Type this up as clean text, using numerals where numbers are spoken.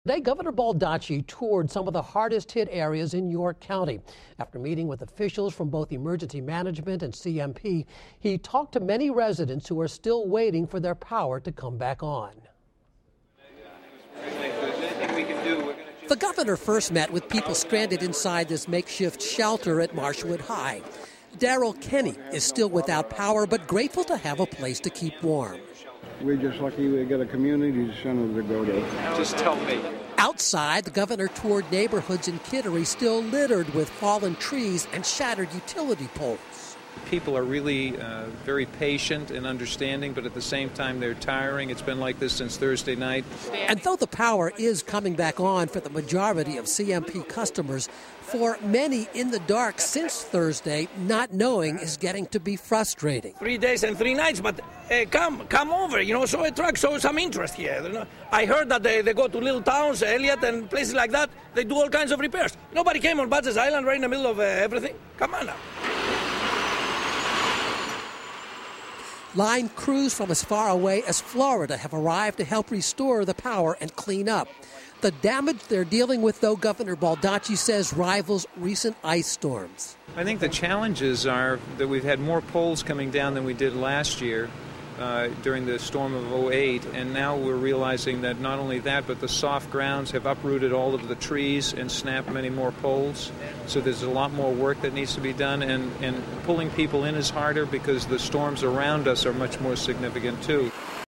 Today, Governor Baldacci toured some of the hardest hit areas in York County. After meeting with officials from both Emergency Management and CMP, he talked to many residents who are still waiting for their power to come back on. The governor first met with people stranded inside this makeshift shelter at Marshwood High. Darrell Kenny is still without power, but grateful to have a place to keep warm. We're just lucky we get a community center to go to. Just tell me. Outside, the governor toured neighborhoods in Kittery still littered with fallen trees and shattered utility poles. People are really very patient and understanding, but at the same time they're tiring. It's been like this since Thursday night. And though the power is coming back on for the majority of CMP customers, for many in the dark since Thursday, not knowing is getting to be frustrating. 3 days and 3 nights, but come over, show a truck, show some interest here. I heard that they go to little towns, Elliott and places like that. They do all kinds of repairs. Nobody came on Badger's Island right in the middle of everything. Come on now. Line crews from as far away as Florida have arrived to help restore the power and clean up. The damage they're dealing with, though, Governor Baldacci says rivals recent ice storms. I think the challenges are that we've had more poles coming down than we did last year during the storm of '08, and now we're realizing that not only that, but the soft grounds have uprooted all of the trees and snapped many more poles. So there's a lot more work that needs to be done, and pulling people in is harder because the storms around us are much more significant too.